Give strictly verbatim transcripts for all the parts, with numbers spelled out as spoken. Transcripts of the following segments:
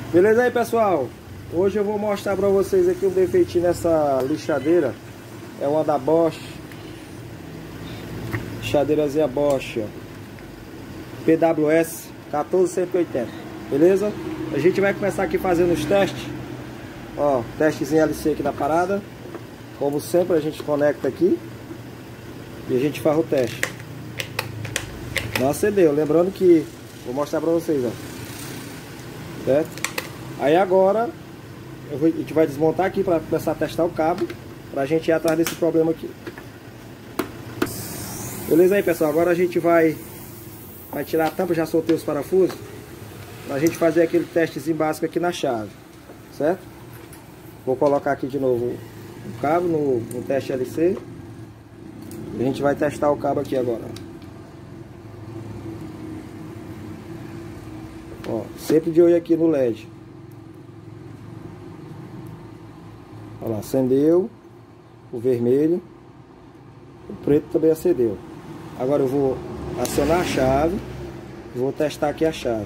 Beleza aí, pessoal? Hoje eu vou mostrar pra vocês aqui um defeitinho nessa lixadeira. É uma da Bosch. Lixadeirazinha Bosch, ó. P W S quatorze cento e oitenta. Beleza? A gente vai começar aqui fazendo os testes. Ó, testezinho L C aqui na parada. Como sempre, a gente conecta aqui e a gente faz o teste. Não acendeu. Lembrando que vou mostrar pra vocês, ó. Certo? Aí agora eu vou, a gente vai desmontar aqui para começar a testar o cabo, pra gente ir atrás desse problema aqui. Beleza aí, pessoal? Agora a gente vai vai tirar a tampa, já soltei os parafusos, pra gente fazer aquele testezinho básico aqui na chave, certo? Vou colocar aqui de novo o cabo no, no teste L C. E a gente vai testar o cabo aqui agora. Ó, sempre de olho aqui no L E D. Olha lá, acendeu o vermelho, o preto também acendeu. Agora eu vou acionar a chave e vou testar aqui a chave.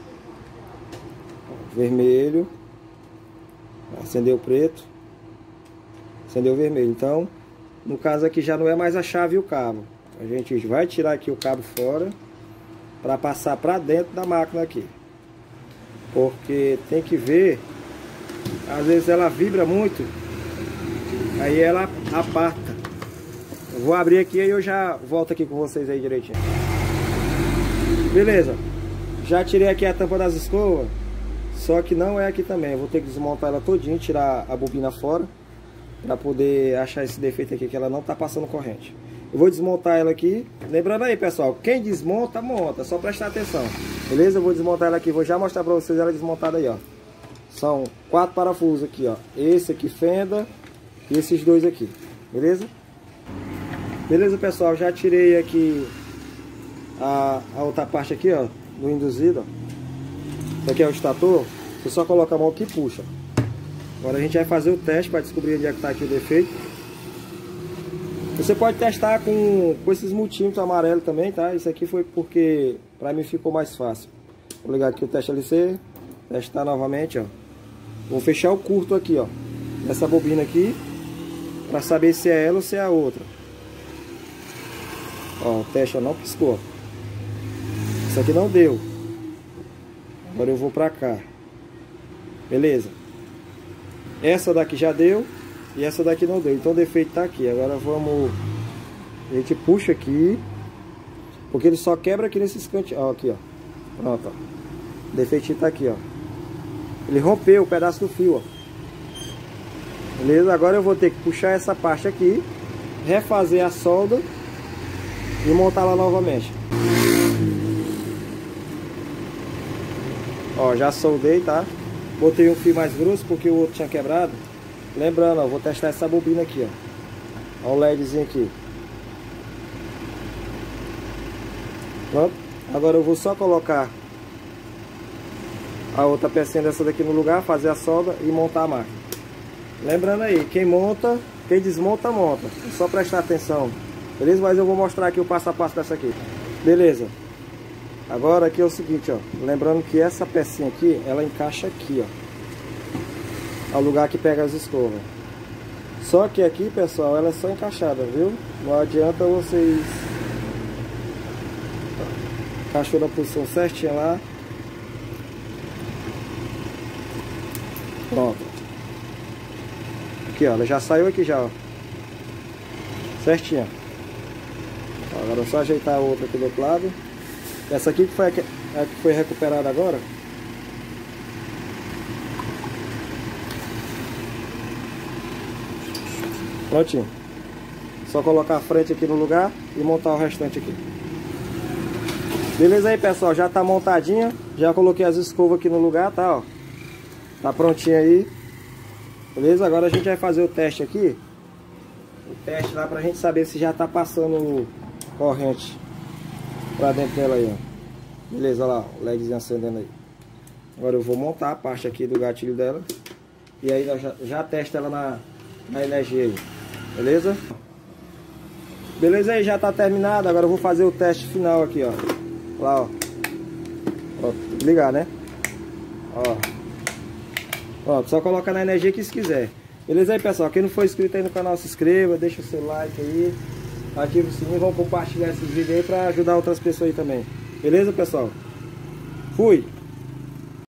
Ó, vermelho, acendeu o preto, acendeu o vermelho. Então, no caso aqui já não é mais a chave e o cabo. A gente vai tirar aqui o cabo fora para passar para dentro da máquina aqui. Porque tem que ver, às vezes ela vibra muito, aí ela aparta. Eu vou abrir aqui e eu já volto aqui com vocês aí direitinho. Beleza, já tirei aqui a tampa das escovas, só que não é aqui também. Eu vou ter que desmontar ela todinha, tirar a bobina fora, para poder achar esse defeito aqui, que ela não tá passando corrente. Eu vou desmontar ela aqui. Lembrando aí, pessoal, quem desmonta, monta, só prestar atenção. Beleza? Eu vou desmontar ela aqui, vou já mostrar para vocês ela desmontada aí, ó. São quatro parafusos aqui, ó. Esse aqui fenda e esses dois aqui. Beleza? Beleza, pessoal, já tirei aqui a, a outra parte aqui, ó, do induzido, ó. Isso aqui é o estator. Você só coloca a mão aqui e puxa. Agora a gente vai fazer o teste para descobrir onde é que tá aqui o defeito. Você pode testar com, com esses multímetros amarelos também, tá? Isso aqui foi porque para mim ficou mais fácil. Vou ligar aqui o teste L C, testar novamente, ó. Vou fechar o curto aqui, ó, nessa bobina aqui, para saber se é ela ou se é a outra. Ó, o teste não piscou. Isso aqui não deu. Agora eu vou pra cá. Beleza. Essa daqui já deu e essa daqui não deu. Então o defeito tá aqui. Agora vamos... A gente puxa aqui, porque ele só quebra aqui nesses cantinhos. Ó, aqui, ó. Pronto, ó. O defeitinho tá aqui, ó. Ele rompeu o pedaço do fio, ó. Beleza? Agora eu vou ter que puxar essa parte aqui, refazer a solda e montar lá novamente. Ó, já soldei, tá? Botei um fio mais grosso porque o outro tinha quebrado. Lembrando, ó, vou testar essa bobina aqui, ó. Ó o LEDzinho aqui. Pronto. Agora eu vou só colocar a outra pecinha dessa daqui no lugar, fazer a solda e montar a máquina. Lembrando aí, quem monta, quem desmonta, monta. É só prestar atenção. Beleza? Mas eu vou mostrar aqui o passo a passo dessa aqui. Beleza. Agora aqui é o seguinte, ó. Lembrando que essa pecinha aqui, ela encaixa aqui, ó. Ao lugar que pega as escovas. Só que aqui, pessoal, ela é só encaixada, viu? Não adianta vocês... Encaixou na posição certinha lá. Pronto. Aqui, ó. Ela já saiu aqui já, ó. Certinha. Agora é só ajeitar a outra aqui do outro lado. Essa aqui que foi a que, a que foi recuperada agora. Prontinho. Só colocar a frente aqui no lugar e montar o restante aqui. Beleza aí, pessoal, já tá montadinha. Já coloquei as escovas aqui no lugar, tá, ó. Tá prontinha aí. Beleza? Agora a gente vai fazer o teste aqui. O teste lá pra gente saber se já tá passando corrente pra dentro dela aí, ó. Beleza, olha lá, o LEDzinho acendendo aí. Agora eu vou montar a parte aqui do gatilho dela. E aí eu já, já testo ela na, na energia aí. Beleza? Beleza aí, já tá terminado. Agora eu vou fazer o teste final aqui, ó. Lá, ó. Ó, tem que ligar, né? Ó. Ó, só colocar na energia que se quiser. Beleza aí, pessoal? Quem não for inscrito aí no canal, se inscreva, deixa o seu like aí, ativa o sininho, vamos compartilhar esses vídeos aí pra ajudar outras pessoas aí também. Beleza, pessoal? Fui!